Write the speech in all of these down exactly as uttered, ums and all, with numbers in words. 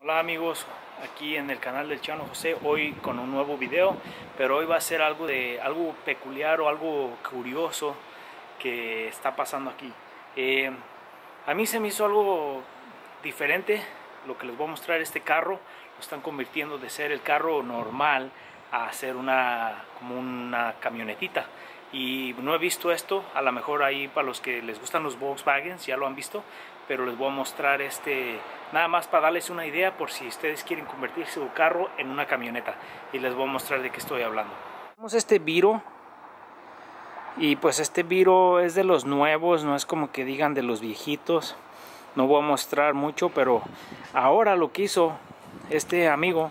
Hola amigos, aquí en el canal del Chano José, hoy con un nuevo video, pero hoy va a ser algo de algo peculiar o algo curioso que está pasando aquí. Eh, a mí se me hizo algo diferente lo que les voy a mostrar. Este carro lo están convirtiendo de ser el carro normal a ser una como una camionetita, y no he visto esto. A lo mejor ahí para los que les gustan los Volkswagen ya lo han visto, pero les voy a mostrar este nada más para darles una idea por si ustedes quieren convertir su carro en una camioneta, y les voy a mostrar de qué estoy hablando. Tenemos este Viro, y pues este Viro es de los nuevos, no es como que digan de los viejitos. No voy a mostrar mucho, pero ahora lo que hizo este amigo,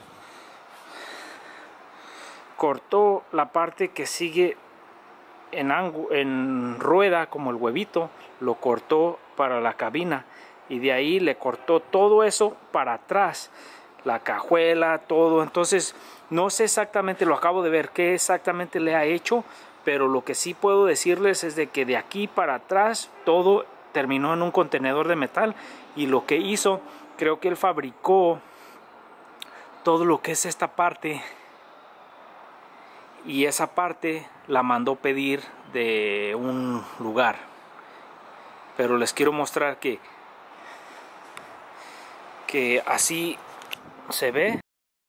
cortó la parte que sigue en, en rueda como el huevito, lo cortó para la cabina, y de ahí le cortó todo eso para atrás, la cajuela, todo. Entonces no sé exactamente, lo acabo de ver qué exactamente le ha hecho, pero lo que sí puedo decirles es de que de aquí para atrás todo terminó en un contenedor de metal. Y lo que hizo, creo que él fabricó todo lo que es esta parte, y esa parte la mandó pedir de un lugar. Pero les quiero mostrar que que así se ve.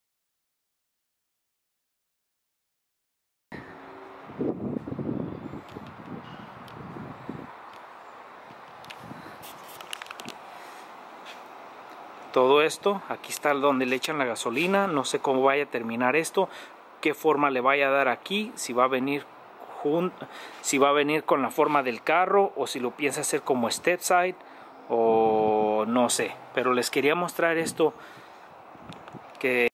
Todo esto, aquí está donde le echan la gasolina. No sé cómo vaya a terminar esto, qué forma le vaya a dar aquí, si va a venir junto, si va a venir con la forma del carro, o si lo piensa hacer como step side, o no sé. Pero les quería mostrar esto que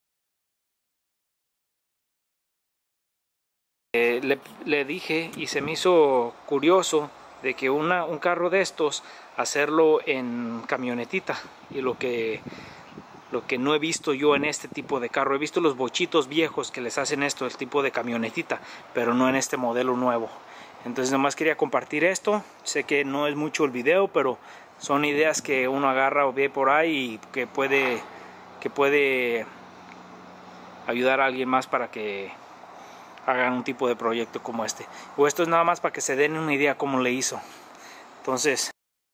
eh, le, le dije, y se me hizo curioso de que una, un carro de estos hacerlo en camionetita. Y lo que lo que no he visto yo en este tipo de carro, he visto los bochitos viejos que les hacen esto, el tipo de camionetita, pero no en este modelo nuevo. Entonces nomás quería compartir esto. Sé que no es mucho el video, pero son ideas que uno agarra o ve por ahí, y que puede que puede ayudar a alguien más para que hagan un tipo de proyecto como este. O esto es nada más para que se den una idea cómo le hizo. Entonces,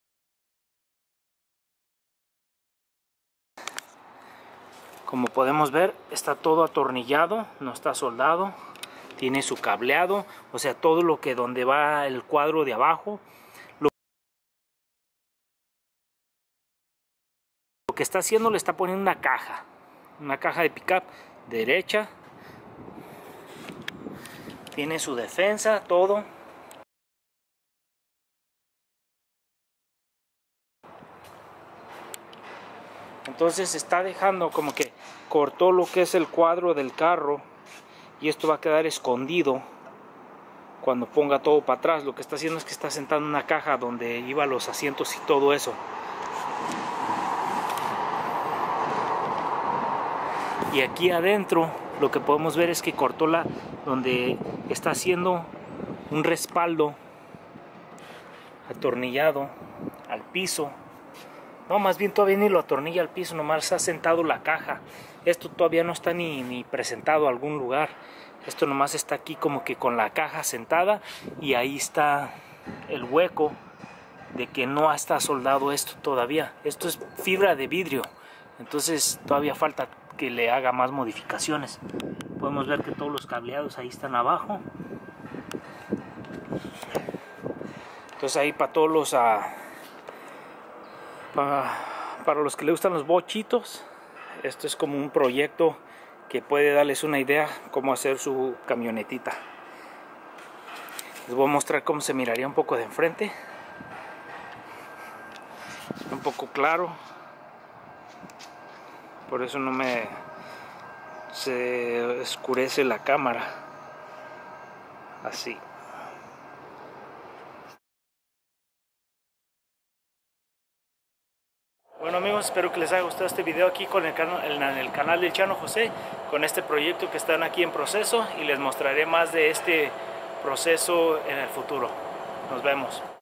como podemos ver, está todo atornillado, no está soldado, tiene su cableado, o sea, todo lo que donde va el cuadro de abajo. Lo que está haciendo, le está poniendo una caja, una caja de pickup derecha, tiene su defensa, todo. Entonces está dejando como que cortó lo que es el cuadro del carro, y esto va a quedar escondido cuando ponga todo para atrás. Lo que está haciendo es que está sentando una caja donde iban los asientos y todo eso. Y aquí adentro lo que podemos ver es que cortó la donde está haciendo un respaldo atornillado al piso. No, más bien todavía ni lo atornilla al piso, nomás ha sentado la caja. Esto todavía no está ni, ni presentado a algún lugar. Esto nomás está aquí como que con la caja sentada, y ahí está el hueco de que no está soldado esto todavía. Esto es fibra de vidrio, entonces todavía falta que le haga más modificaciones. Podemos ver que todos los cableados ahí están abajo. Entonces ahí para todos los... Uh, Para, para los que les gustan los bochitos, esto es como un proyecto que puede darles una idea cómo hacer su camionetita. Les voy a mostrar cómo se miraría un poco de enfrente, un poco claro, por eso no me se oscurece la cámara así. Bueno amigos, espero que les haya gustado este video aquí con el canal, en el canal del Chano José, con este proyecto que están aquí en proceso, y les mostraré más de este proceso en el futuro. Nos vemos.